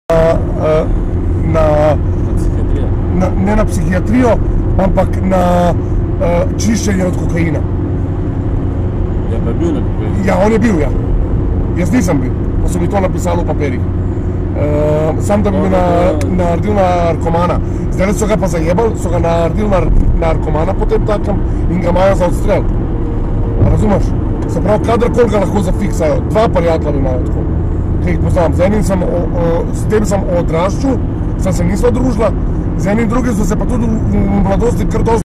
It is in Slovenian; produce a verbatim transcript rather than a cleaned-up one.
na, na, ne na psihiatrijo, ampak na uh, čiščenje od kokaina. Je pa bil na kokainu? Ja, on je bil, ja. Jaz nisem bil, pa so mi to napisali v papirjih. Uh, sam da bi me na, naredil narkomana. Zdaj so ga pa zajebali, so ga naredil na narkomana potem takem in ga imajo za odstrel. Razumeš? Se pravi, kadarkoli ga lahko zafiksajo. Dva prijatelja imajo tako, ki jih poznam. Z enim sem, o, o, s tem sem odraščal, sem se nisva družila, z enim drugim sem se pa tudi v mladosti kar dosti